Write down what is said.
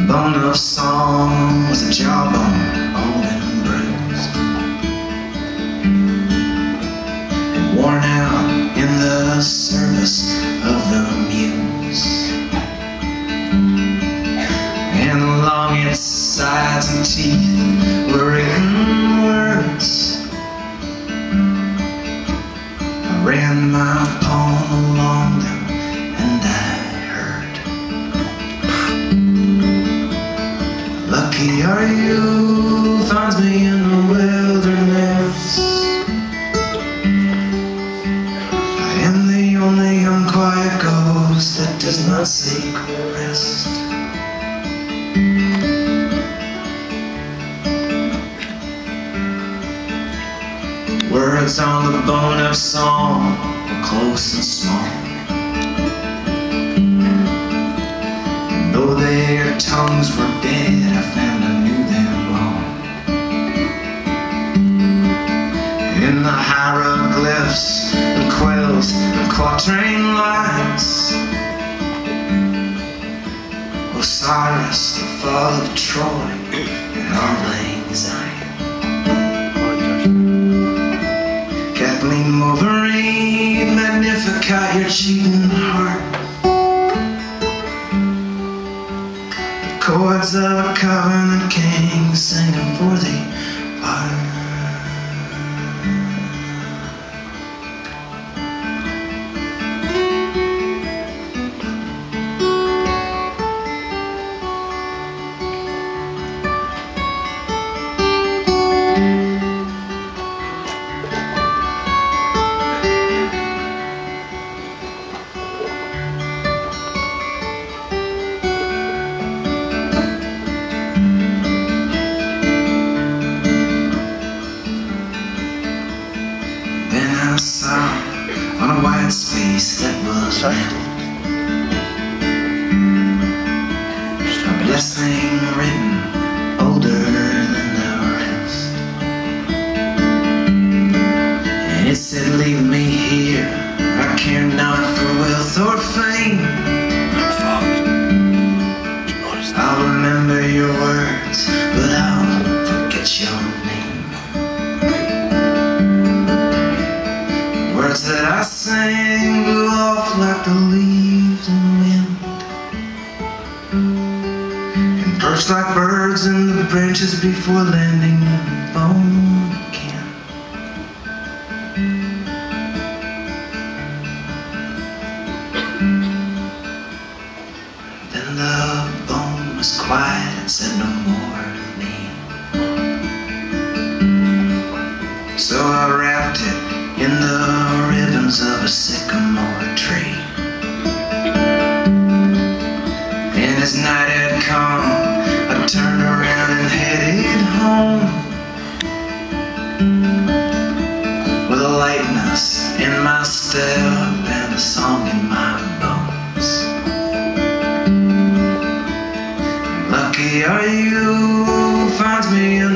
bone of song was a jawbone, old and bruised, and worn out in the service of the muse. And along its sides and teeth were written words. I ran my palm along them and I heard, lucky are you, finds me in the wilderness. I am the only unquiet ghost that does not seek rest. Words on the bone of song were close and small, and though their tongues were dead, I found I knew them all. In the hieroglyphs, the quells, the quatrain lines, Osiris, the fall of Troy, and Auld Lang Syne. Kathleen Wolverine, Magnificat, your cheating heart. The chords of a covenant king singing for the art. On a white space that was rented, a blessing written older than the rest, and it said, leave me here, I care not for wealth or fame. I'm fucked. I'll remember your words, but I'll forget your name. Words that I sang blew off like the leaves in the wind, and perched like birds in the branches before landing in the bone again. Then the bone was quiet and said no more to me. So I wrapped it in the ribbons of a sycamore tree. And as night had come, I turned around and headed home, with a lightness in my step and a song in my bones. Lucky are you, finds me